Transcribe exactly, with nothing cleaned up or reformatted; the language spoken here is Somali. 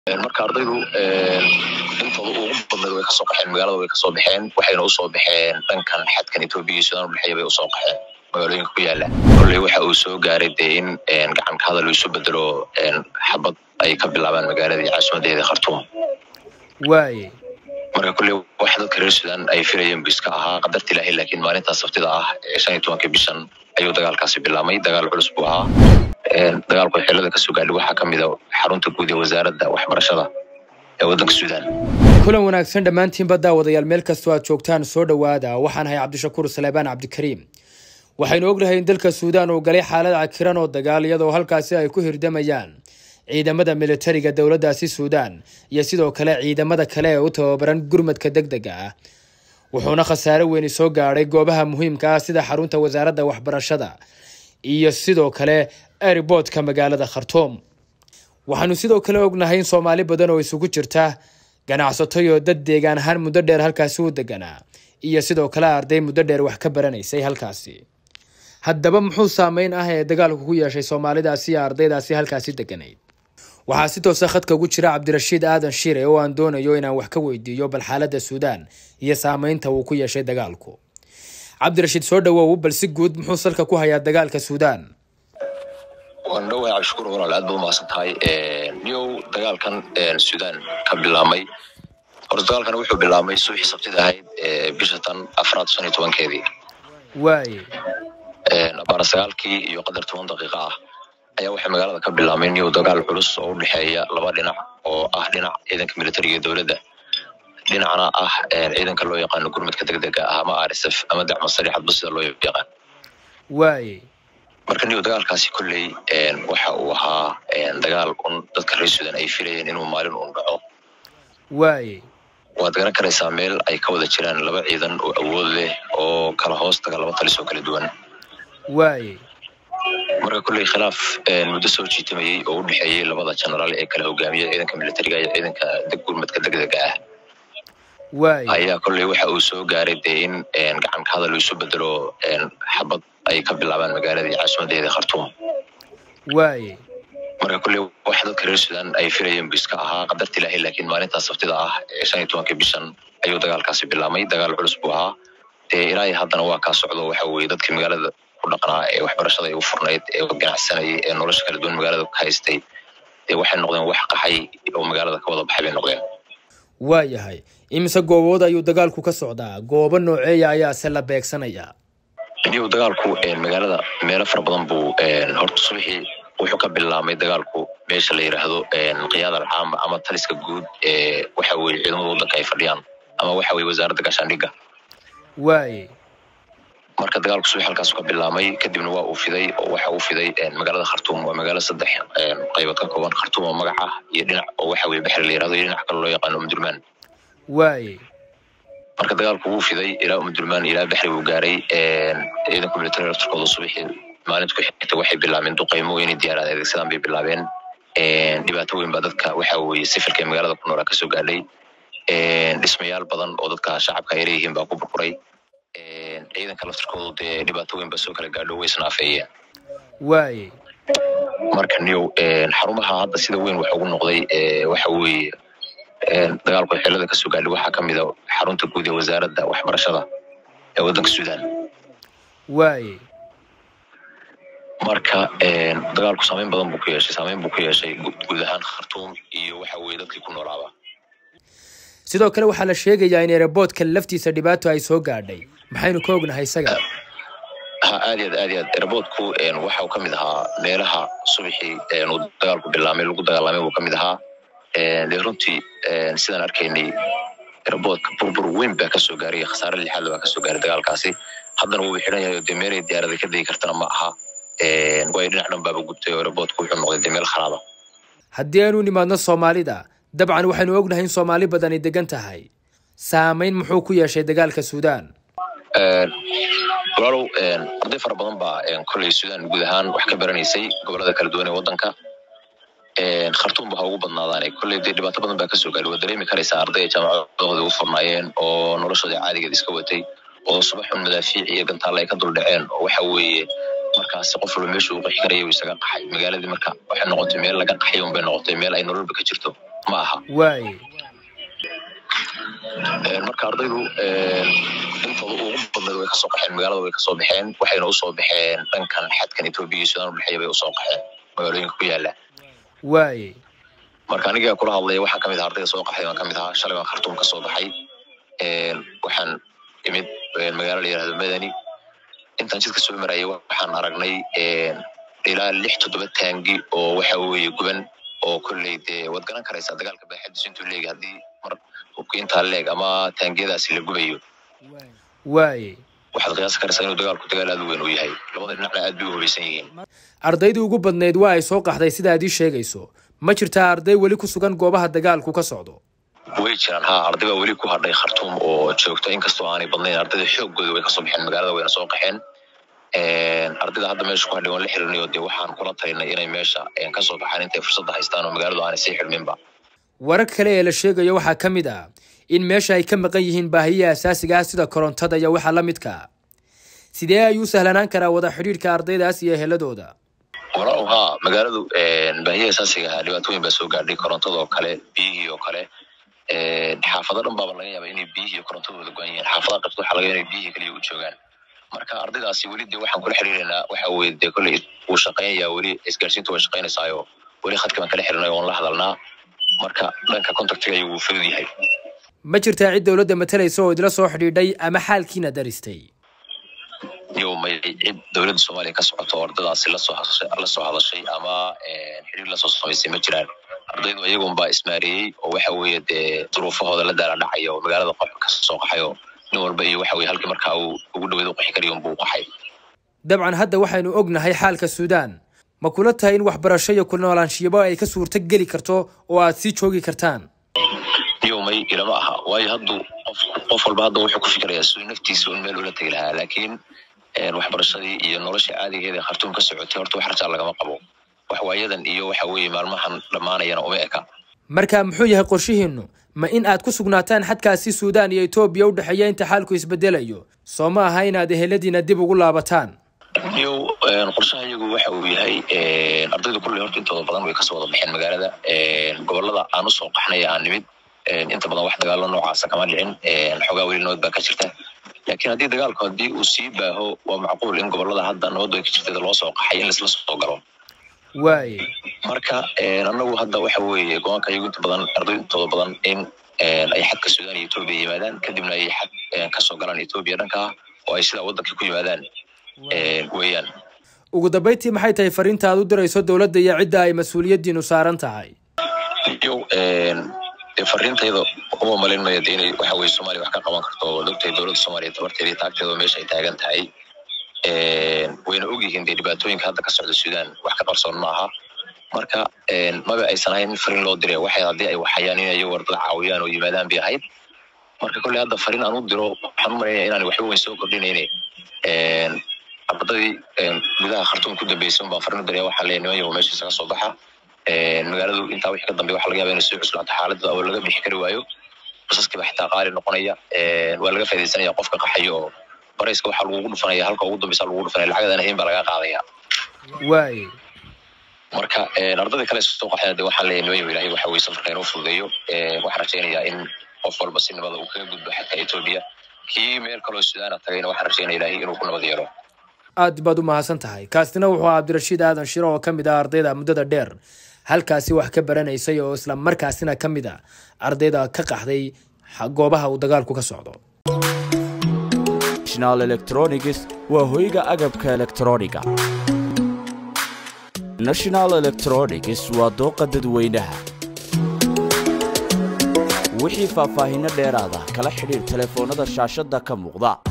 marka ardaydu intooda ugu badnayd way ka soo qaxeen magaalada way ka soo baxeen waxayna u soo baxeen dhankan xadkan Itoobiya iyo Suudaan u dhaxeeyay bay u soo qaxeen magaalooyinka ku yaala kulli waxa uu soo gaaray deyn gacan ka hadal isu bedelo xabad ay ka bilaabaan magaalada caasimadeeda Khartoum waay marka kulli waxa dadka reer Suudaan ay filayeen biska ahaa qadarti ilaahay laakiin maalinta sabtida ah shan iyo tobanka bishan ayuu dagaalkaasi bilaabmay dagaal culus buu ahaa dagaalku xilada ka soo gaadhay waxa kamid ah xarunta guud ee wasaaradda waxbarashada ee wadanka Suudaan kulan wanaagsan dhamaantiin badaa wadayaal meel kasta aad joogtaan soo dhawaada waxaan hay Cabdishakuur Saleebaan Cabdikariim waxaynu ognahay in dalka Suudaan uu galay xaalad cakiran oo dagaal iyadoo halkaasi ay ku hirdamayaan ciidamada militariga dawladdaasi Suudaan iyo sidoo kale ciidamada kale ee u tababaran gurmadka degdega ah wuxuuna khasaare weyn soo gaaray goobaha muhiimka ah sida xarunta wasaaradda waxbarashada iyo sidoo kale airportka magaalada Khartoum waxaanu sidoo kale ognahay in Soomaali badan oo isugu jirta ganacsato iyo dad deegaan ahaan muddo dheer halkaasi u deganaa iyo sidoo kale arday muddo dheer wax ka baranaysay halkaasi haddaba muxuu saameyn ah ee dagaalku ku yeeshay Soomaalidaasi iyo ardaydaasi halkaasi deganayd waxaa si toos ah khadka ugu jira Cabdirashiid Aadan Shiire oo aan doonayo inaan wax ka weydiiyo bal xaaladda Suudaan iyo saameynta uu ku yeeshay dagaalku Cabdirashiid soo dhawow bal si guud muxuu salka ku hayaa dagaalka Suudaan waan dhawahay Cabdishakuur walaal aad buu maasantahay ee niyow dagaalkan Suudaan ka bilaabmay horta dagaalkan wuxuu bilaabmay suuxi sabtida ahayd ee bisha tan afraad shan iyo tobankeedii waay ee abaarasagaalkii iyo qadar toban daqiiqo ah ayaa waxa magaalada ka bilaabmay niyow dagaal culus oo u dhaxeeya laba dhinac oo ah dhinac ciidanka militariga dawladda dhinacna ah ciidanka loo yaqaan gurmadka degdega ah ama R S F ama dacmo sariixad bas loo yaqaan waay marka niyow dagaalkaasi kulley waxa uu ahaa dagaal un dadka reer Suudaan ay filayeen inuu maalin uu dhaco waay waad garan karaysaa meel ay ka wada jiraan laba ciidan oo awood leh oo kala hoos taga laba talis oo kala duwan waay marka kulley khilaaf muddo soo jiitamayay oo u dhaxeeyay labada generaal ee kala hogaamiya ciidanka militariga iyo ciidanka gurmadka degdega ah waay ayaa kulley waxa uu soo gaaray deyn gacan ka hadal isu bedelo xabad ay ka bilaabaan magaalada caasimadeeda Khartoum waay marka kulley waxa dadka reer Suudaan ay filayeen biska ahaa qadarti ilaahay laakiin maalinta sabtida ah shan iyo tobanka bishan ayuu dagaalkaasi bilaabmay dagaal culus buu ahaa ee ilaahay haddana waa ka socdo waxa weeye dadkii magaalada ku dhaqnaa ee waxbarashada ay u furnayd ee ganacsanayay ee nolosha kala duwan magaalada ka haystay ee waxay noqdeen wax qaxay oo magaalada ka wada baxay bay noqdeen waayahay imisa goobood ayuu dagaalku ka socdaa goobo nooceeya ayaa se la beegsanaya niyow dagaalku magaalada meelo fara badan buu horta subaxii wuxuu ka bilaabmay dagaalku meesha la yiraahdo qiyaada caam ama taliska guud ee waxa weeye ciidamada waddanka ay fadhiyaan ama waxa weeye wasaaradda gaashaandhigga waay marka dagaalku subax halkaas ka bilaabmay kadibna waa uu fiday oo waxa uu fiday magaalada Khartoum waa magaalo saddex qaybood ka kooban Khartoum oo magaca iyo dhinac oo waxa weeye baxri la yiraahdo iyo dhinac kale loo yaqaan Umdurmaan waay marka dagaalku wuu fiday ilaa Umdurmaan ilaa baxri uu gaaray ciidanka militariga turkooda subaxii maalinta ku xigtay waxay bilaabeen duqeymo weyn diyaarad adeegsadaan bay bilaabeen dhibaato weyn baa dadka waxa weeye sifilka magaalada ku noolaa ka soo gaadhay dhismayaal badan oo dadka shacabka ay leeyihiin baa ku burburay ciidanka laftirkooda dee dhibaato weyn baa soo kala gaadho way isnaafeeyeen waay marka niyow xarumaha hadda sida weyn waxa ugu noqday waxa weeye dagaalku xilada ka soo gaadhay waxa kamid ah xarunta guud ee wasaaradda waxbarashada ee wadanka Suudaan waay marka dagaalku saameyn badan buu ku yeeshay saameyn buu ku yeeshay guud ahaan Khartoum iyo waxa weeye dadkii ku noolaaba sidoo kale waxaa la sheegayaa in airportka laftiisa dhibaato ay soo gaadhay maxaynu ka ognahay isaga ha aad iyo aad iyo airportku waxa uu kamid ahaa meelaha subaxii uu dagaalku bilaabmay lagu dagaalamay uu kamid ahaa ee runtii sidaan arkaynay airportka burbur weyn baa ka soo gaaray khasaare lixaad baa ka soo gaaray dagaalkaasi haddana wuu xiran yahay oo meelay diyaarada ka degi kartana ma aha ee way dhinac dhan baa gubtay oo airportku wuxuu noqday meel kharaaba haddii aanu nimaadno Soomaalida dabcan waxaynu ognahay in Soomaali badan ay degan tahay saameyn muxuu ku yeeshay dagaalka Suudaan ee walaalow arday fara badan baa kulley Suudaan guud ahaan wax ka baranaysay gobolada kala duwan ee waddanka ee Khartoum baa ugu badnaadaan kulley dhibaato badan baa ka soo gaaray waa dareemi karaysaa arday jaamacadooda u furnaayeen oo noloshooda caadiga iska watay oo subax un madaafiic iyo gantaal ay ka dul dhaceen oo waxa weeye markaas qof walba meesha uu qixi karayo isaga qaxay magaaladii marka waxa noqotay meel laga qaxay un bay noqotay meel ay nololba ka jirto ما أها واي marka ardaydu intooda ugu badneed way ka soo qaxeen magaalada way ka soo baxeen waxayna u soo baxeen dhankan xadkan Itoobiya Suudaan u dhaxeeyay bay u soo qaxeen magaalooyinka ku yaala waay marka aniga kula hadlay waxa kamid ah ardayda soo qaxay waan kamid ah shalay waan Khartoum ka soo baxay een waxaan imid magaalada yiraahdo Madani intaan jidka soo maray waxaan aragnay een ilaa lix toddoba taangi oo waxa weeye guban oo kulleeyde wad garan karaysa dagaalka baaxadiisu intuu leeyahay hadii mar inta leeg ama taangiyadaasi la gubayo waay waxaad qiyaas karaysaa inuu dagaalku dagaal aad u weyn u yahay labada dhinac aad bay u hubeysan yihiin ardaydii ugu badneed waa ay soo qaxday sida aad ii sheegayso ma jirtaa arday weli ku sugan goobaha dagaalku ka socdo way jiraan ha ardayda weli ku hadhay Khartoum oo joogto inkastoo aanay badnayn ardayda xoogooda way ka soo baxeen magaalada wayna soo qaxeen een ardayda hadda meesha ku hadhay waan la xiriirnay oo waxaan kula talinay inay meesha ka soo baxaan intay fursad haystaan oo magaaladu aanay sii xirminba warar kale ee la sheegayo waxa kamid ah in meesha ay ka maqan yihiin baahiyaha asaasiga ah sida korontada iyo waxa la midka sidee ay u sahlanaan karaa wada xiriirka ardaydaas iyo eheladooda walaal ha magaaladu een baahiyaha asaasiga ah dhibaatooyin baa soo gaadhay korontada oo kale biyihii oo kale een xaafado dhan baa laga yaabaa inay biyihii iyo korontadooda go'an yihiin xaafadaha qabto waxa laga yaabaa inay biyihii kaliya u joogaan marka ardaydaasi weli de waxaan kula xiriirinaa waxa weeye de kulli uu shaqeynaya weli isgaarsiintu way shaqeynaysaa weli khadka baan kala xiriirnay oo la hadalnaa marka dhanka contactiga ayuu fudud yahay ma jirtaa cid dawladda matalayso oo idila soo xidhiidhay ama xaalkiina daristay iyo may cid dawladda Soomaaliya ka socoto ardaydaasi la soo hadashay la soo hadashay ama xiriir la soo samaysay ma jiraan ardaydu iyagu baa ismaariyay oo waxa weeye de duruufahooda la daala dhacay oo magaalada qof ka soo qaxayo nin walba iyo waxa weeye halkii marka uu ugu dhaweedo qaxi kariyo buu qaxay dabcan hadda waxaynu ognahay xaalka Suudaan ma kula tahay in waxbarasho iyo ku noolaanshiyo ay ka suurta gali karto oo aad si joogi kartaan yowmay ilama aha way haddu qof qof walba hadda wuxuu ku fikirayaa soo naftiisa in meel ula tagi lahaa laakiin een waxbarashadii iyo nolosha caadigeeda ee Khartoum ka socotay horta wax rajac laga ma qabo wax waayadan iyo waxa weeye maalmahan dhamaanayana uma eka marka muxuu yahay qorshihiinu ma in aad ku sugnaataan xadkaasi Suudaan iyo Itoobiya u dhaxeeya inta xaalku isbedelayo soo ma aha inaad eheladiina dib ugu laabataan iyo qorshaha iyagu waxa uu yahay ardayda kulli horta intooda badan way ka soo wada baxeen magaalada gobolada aan u soo qaxnay aan nimid inta badan wax dagaal noocaas kama dhicin xogaa weli nabad baa ka jirta laakiin haddii dagaalku haddii uu sii baaho waa macquul in gobolada hadda nabad ay ka jirtay loo soo qaxay in la isla soo galo waay marka anagu hadda waxa weeye go'aanka iyagu inta badan ardayda intooda badan in ay xadka Suudaan iyo Itoobiya yimaadaan kadibna ay xad ka soo galaan Itoobiya dhanka oo ay sida waddanka ku yimaadaan ee weeyaan ugu dambeyntii maxay tahay fariinta aad u dirayso dawladda iyo cidda ay mas'uuliyadiinu saaran tahay iyo ee fariintayda oo malinaya inay waxa weeye Soomaaliya wax ka qaban karto dawladda dawladda Soomaaliya tabarteeda taagteeda meesha ay taagan tahay ee wayna ogyihiin dhibaatooyinka hadda ka socda Suudaan wax ka qarsoon maaha marka ee maba aysan ahayn fariin loo diray waxay hadii ay waxayaan inay warda caawiyaan oo yimaadaan bi ahayd marka kulli hadda fariin aan u diro waxaan u maleeyaa inaan wax weyn soo kordhinaynay ee ardayda gudaha Khartoum ku dambeysay baa fariin diray waxa leenayo meesha isaga soo baxa ee magaaladu inta wixii ka dambeeyay waxa laga yaabaa inay soo cuslaato xaaladda oo laga bixi kari waayo basaska waxta qaali noqonaya ee waa laga faa'iideysanaya qofka qaxayo barayska waxa lagu dhufanaya halka ugu dambeysay lagu dhufanaya lacagdan ahayn baa laga qaadaya waay marka ee ardayda kale soo qaxay waxa leenayo ilaahay waxa weey safarka inuu fududeeyo ee waxa rajaynayaa in qof walba si nabad u kaga gudbo xadka Itoobiya kii meel kale oo Suudaan tagayna waxa rajaynayaa ilaahay inuu ku nabad yeelo aad baad u mahadsan tahay kaasina wuxuu Cabdirashiid Aadan Shiro oo kamid ah ardayda muddada dheer halkaasi wax ka baranaysay oo isla markaasina kamid ah ardayda ka qaxday goobaha uu dagaalku ka socdo National Electronics waa hoyga agabka elektrooniga National Electronics waa dooqa dadweynaha wixii faahfaahin dheeraad ah kala xiriir telefoonada shaashada ka muuqda